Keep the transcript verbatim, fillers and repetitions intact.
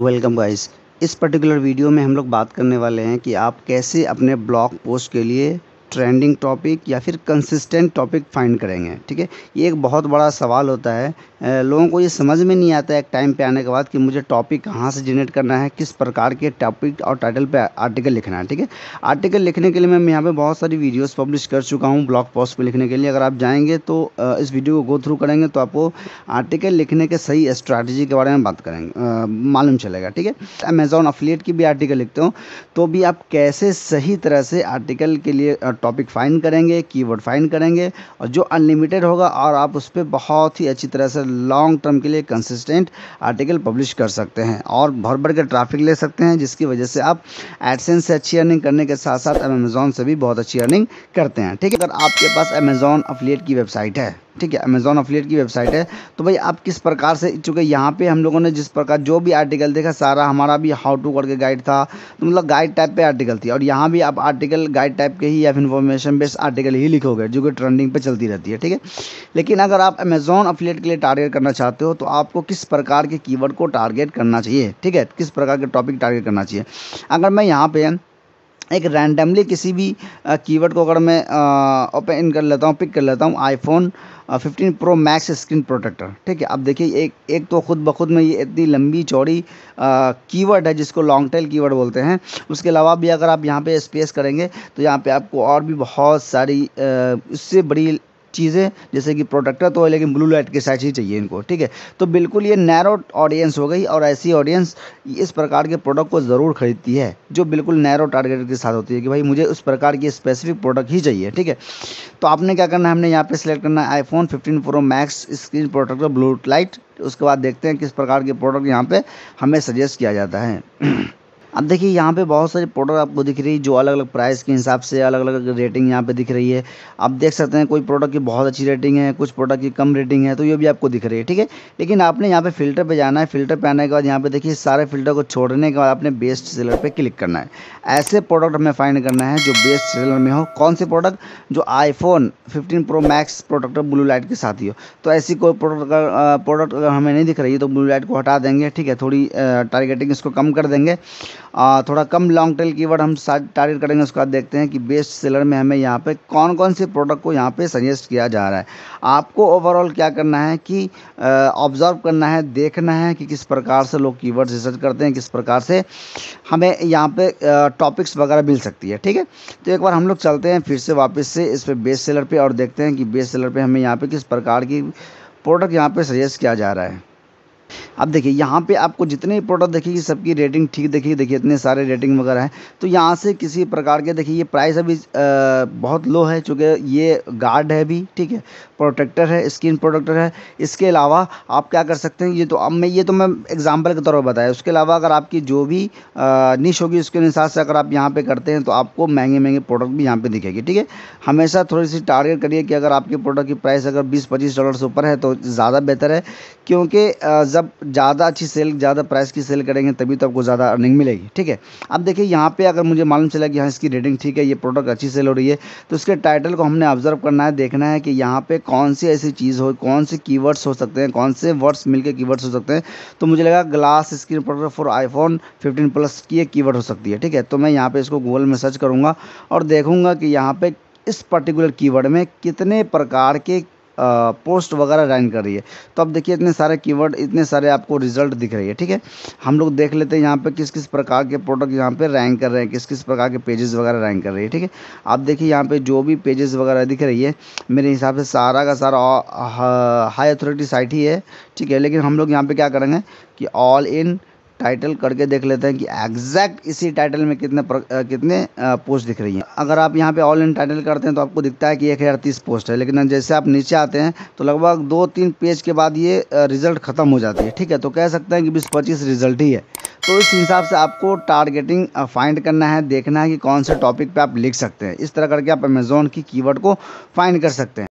Welcome guys. इस particular video में हम लोग बात करने वाले हैं कि आप कैसे अपने ब्लॉग पोस्ट के लिए ट्रेंडिंग टॉपिक या फिर कंसिस्टेंट टॉपिक फाइंड करेंगे। ठीक है, ये एक बहुत बड़ा सवाल होता है। अ, लोगों को ये समझ में नहीं आता है एक टाइम पे आने के बाद कि मुझे टॉपिक कहाँ से जनरेट करना है, किस प्रकार के टॉपिक और टाइटल पे आर्टिकल लिखना है। ठीक है, आर्टिकल लिखने के लिए मैं यहाँ पे बहुत सारी वीडियोस पब्लिश कर चुका हूँ ब्लॉग पोस्ट पे लिखने के लिए। अगर आप जाएंगे तो अ, इस वीडियो को गो थ्रू करेंगे तो आपको आर्टिकल लिखने के सही स्ट्रैटेजी के बारे में बात करेंगे, अ, मालूम चलेगा। ठीक है, अमेजॉन अफिलिएट की भी आर्टिकल लिखते हो तो भी आप कैसे सही तरह से आर्टिकल के लिए टॉपिक फाइंड करेंगे, कीवर्ड फाइंड करेंगे, और जो अनलिमिटेड होगा और आप उस पर बहुत ही अच्छी तरह से लॉन्ग टर्म के लिए कंसिस्टेंट आर्टिकल पब्लिश कर सकते हैं और भर भर के ट्रैफिक ले सकते हैं, जिसकी वजह से आप एडसेंस से अच्छी अर्निंग करने के साथ साथ अमेजॉन से भी बहुत अच्छी अर्निंग करते हैं। ठीक है, अगर आपके पास अमेजॉन अफिलिएट की वेबसाइट है, ठीक है, अमेजॉन अफिलिएट की वेबसाइट है, तो भाई आप किस प्रकार से, चूँकि यहाँ पे हम लोगों ने जिस प्रकार जो भी आर्टिकल देखा सारा हमारा भी हाउ टू करके गाइड था, तो मतलब गाइड टाइप पे आर्टिकल थी, और यहाँ भी आप आर्टिकल गाइड टाइप के ही या फिर इन्फॉर्मेशन बेस्ड आर्टिकल ही लिखोगे जो कि ट्रेंडिंग पे चलती रहती है। ठीक है, लेकिन अगर आप अमेजॉन अफिलिएट के लिए टारगेट करना चाहते हो तो आपको किस प्रकार के कीवर्ड को टारगेट करना चाहिए, ठीक है, किस प्रकार के टॉपिक टारगेट करना चाहिए। अगर मैं यहाँ पे एक रैंडमली किसी भी कीवर्ड को अगर मैं ओपन कर लेता हूँ, पिक कर लेता हूँ, iPhone fifteen Pro Max screen protector. ठीक है, अब देखिए एक एक तो खुद ब खुद में ये इतनी लंबी चौड़ी कीवर्ड है जिसको लॉन्ग टेल कीवर्ड बोलते हैं। उसके अलावा भी अगर आप यहाँ पे स्पेस करेंगे तो यहाँ पे आपको और भी बहुत सारी अ, इससे बड़ी चीज़ें, जैसे कि प्रोटेक्टर तो है लेकिन ब्लू लाइट के साइज ही चाहिए इनको। ठीक है, तो बिल्कुल ये नैरो ऑडियंस हो गई, और ऐसी ऑडियंस इस प्रकार के प्रोडक्ट को ज़रूर खरीदती है जो बिल्कुल नैरो टारगेट के साथ होती है कि भाई मुझे उस प्रकार की स्पेसिफिक प्रोडक्ट ही चाहिए। ठीक है, तो आपने क्या करना है, हमने यहाँ पे सिलेक्ट करना है iPhone fifteen Pro Max screen protector blue light. उसके बाद देखते हैं किस प्रकार के प्रोडक्ट यहाँ पे हमें सजेस्ट किया जाता है। अब देखिए यहाँ पे बहुत सारी प्रोडक्ट आपको दिख रही है जो अलग अलग प्राइस के हिसाब से अलग अलग रेटिंग यहाँ पे दिख रही है। आप देख सकते हैं कोई प्रोडक्ट की बहुत अच्छी रेटिंग है, कुछ प्रोडक्ट की कम रेटिंग है, तो ये भी आपको दिख रही है। ठीक है, लेकिन आपने यहाँ पे फिल्टर पे जाना है। फिल्टर पे आने के बाद यहाँ पे देखिए सारे फिल्टर को छोड़ने के बाद आपने बेस्ट सेलर पे क्लिक करना है। ऐसे प्रोडक्ट हमें फाइंड करना है जो बेस्ट सेलर में हो। कौन से प्रोडक्ट? जो iPhone fifteen Pro Max protector blue light के साथ ही हो। तो ऐसी कोई प्रोडक्ट अगर प्रोडक्ट अगर हमें नहीं दिख रही है तो ब्लू लाइट को हटा देंगे। ठीक है, थोड़ी टारगेटिंग इसको कम कर देंगे, आ, थोड़ा कम लॉन्ग टेल कीवर्ड हम टारगेट करेंगे। उसके बाद देखते हैं कि बेस्ट सेलर में हमें यहाँ पे कौन कौन से प्रोडक्ट को यहाँ पे सजेस्ट किया जा रहा है। आपको ओवरऑल क्या करना है कि ऑब्जर्व करना है, देखना है कि किस प्रकार से लोग कीवर्ड रिसर्च करते हैं, किस प्रकार से हमें यहाँ पे टॉपिक्स वगैरह मिल सकती है। ठीक है, तो एक बार हम लोग चलते हैं फिर से वापस से इस पे बेस्ट सेलर पे और देखते हैं कि बेस्ट सेलर पे हमें यहाँ पे किस प्रकार की प्रोडक्ट यहाँ पे सजेस्ट किया जा रहा है। अब देखिए यहाँ पे आपको जितने भी प्रोडक्ट देखिए सबकी रेटिंग ठीक देखिए, देखिए इतने सारे रेटिंग वगैरह हैं। तो यहाँ से किसी प्रकार के देखिए ये प्राइस अभी आ, बहुत लो है चूँकि ये गार्ड है भी। ठीक है, प्रोटेक्टर है, स्क्रीन प्रोटेक्टर है। इसके अलावा आप क्या कर सकते हैं, ये तो अब मैं ये तो मैं एग्जांपल के तौर पर बताया। उसके अलावा अगर आपकी जो भी निश होगी उसके अनुसार से अगर आप यहाँ पे करते हैं तो आपको महंगे महंगे प्रोडक्ट भी यहाँ पे दिखेगी। ठीक है, हमेशा थोड़ी सी टारगेट करिए कि अगर आपके प्रोडक्ट की प्राइस अगर बीस पच्चीस डॉलर से ऊपर है तो ज़्यादा बेहतर है, क्योंकि जब ज़्यादा अच्छी सेल, ज़्यादा प्राइस की सेल करेंगे तभी तो आपको ज़्यादा अर्निंग मिलेगी। ठीक है, अब देखिए यहाँ पे अगर मुझे मालूम चला कि हाँ इसकी रेटिंग ठीक है, ये प्रोडक्ट अच्छी सेल हो रही है, तो उसके टाइटल को हमने ऑब्जर्व करना है, देखना है कि यहाँ पे कौन सी ऐसी चीज़ हो, कौन से कीवर्ड्स हो सकते हैं, कौन से वर्ड्स मिलके कीवर्ड्स हो सकते हैं। तो मुझे लगा glass screen protector for iPhone fifteen plus की एक कीवर्ड हो सकती है। ठीक है, तो मैं यहाँ पे इसको गूगल में सर्च करूँगा और देखूँगा कि यहाँ पे इस पर्टिकुलर कीवर्ड में कितने प्रकार के पोस्ट वगैरह रैंक कर रही है। तो अब देखिए इतने सारे कीवर्ड, इतने सारे आपको रिजल्ट दिख रही है। ठीक है, हम लोग देख लेते हैं यहाँ पे किस किस प्रकार के प्रोडक्ट यहाँ पे रैंक कर रहे हैं, किस किस प्रकार के पेजेस वगैरह रैंक कर रही है। ठीक है, आप देखिए यहाँ पे जो भी पेजेस वगैरह दिख रही है मेरे हिसाब से सारा का सारा हाई अथॉरिटी साइट ही है। ठीक है, लेकिन हम लोग यहाँ पे क्या करेंगे कि ऑल इन टाइटल करके देख लेते हैं कि एग्जैक्ट इसी टाइटल में कितने प्र, आ, कितने आ, पोस्ट दिख रही हैं। अगर आप यहाँ पे ऑल इन टाइटल करते हैं तो आपको दिखता है कि एक हज़ार तीस पोस्ट है, लेकिन जैसे आप नीचे आते हैं तो लगभग दो तीन पेज के बाद ये रिजल्ट ख़त्म हो जाती है। ठीक है, तो कह सकते हैं कि बीस पच्चीस रिजल्ट ही है। तो इस हिसाब से आपको टारगेटिंग फाइंड करना है, देखना है कि कौन से टॉपिक पे आप लिख सकते हैं। इस तरह करके आप अमेजोन की कीवर्ड को फाइंड कर सकते हैं।